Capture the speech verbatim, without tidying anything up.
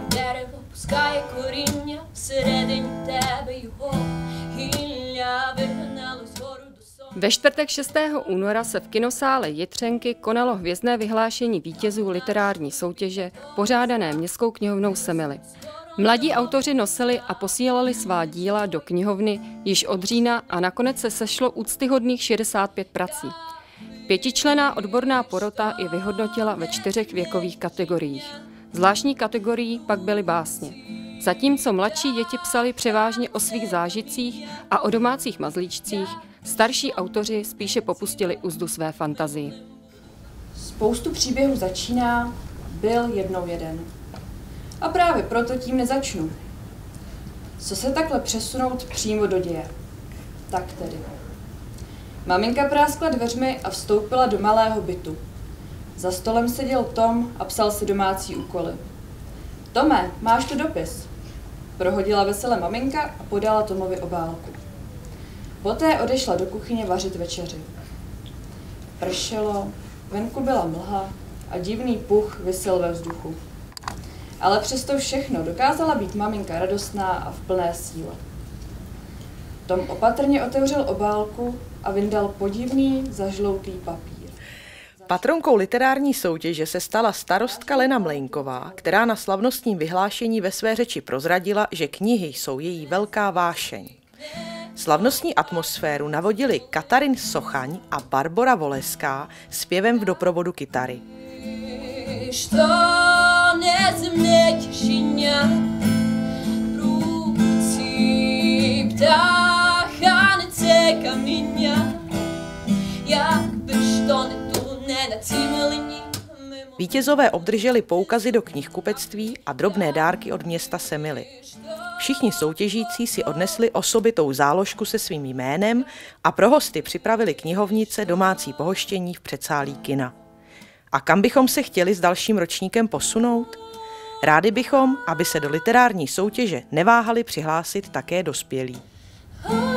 Дерево пускає коріння, всередині тебе його гілля вигналось гору до сон. Ve čtvrtek šestého února se v kinosále Jitřenky konalo hvězdné vyhlášení vítězů literární soutěže pořádané Městskou knihovnou Semily. Mladí autoři nosili a posílali svá díla do knihovny již od října a nakonec se sešlo úctyhodných šedesát pět prací. Pětičlenná odborná porota je vyhodnotila ve čtyřech věkových kategoriích. Zvláštní kategorií pak byly básně. Zatímco mladší děti psali převážně o svých zážitcích a o domácích mazlíčcích, starší autoři spíše popustili uzdu své fantazii. Spoustu příběhů začíná, byl jednou jeden. A právě proto tím nezačnu. Co se takhle přesunout přímo do děje? Tak tedy. Maminka práskla dveřmi a vstoupila do malého bytu. Za stolem seděl Tom a psal si domácí úkoly. Tome, máš tu dopis? Prohodila vesele maminka a podala Tomovi obálku. Poté odešla do kuchyně vařit večeři. Pršelo, venku byla mlha a divný puch visel ve vzduchu. Ale přesto všechno dokázala být maminka radostná a v plné síle. Tom opatrně otevřel obálku a vyndal podivný, zažloutlý papír. Patronkou literární soutěže se stala starostka Lena Mlejnková, která na slavnostním vyhlášení ve své řeči prozradila, že knihy jsou její velká vášeň. Slavnostní atmosféru navodili Katarin Sochaň a Barbora Voleská zpěvem v doprovodu kytary. Неземне тишиня, руці птаха несе каміння, якби ж то не ту не на цій милині. Vítězové obdrželi poukazy do knihkupectví a drobné dárky od města Semily. Všichni soutěžící si odnesli osobitou záložku se svým jménem a pro hosty připravili knihovnice domácí pohoštění v předsálí kina. A kam bychom se chtěli s dalším ročníkem posunout? Rádi bychom, aby se do literární soutěže neváhali přihlásit také dospělí.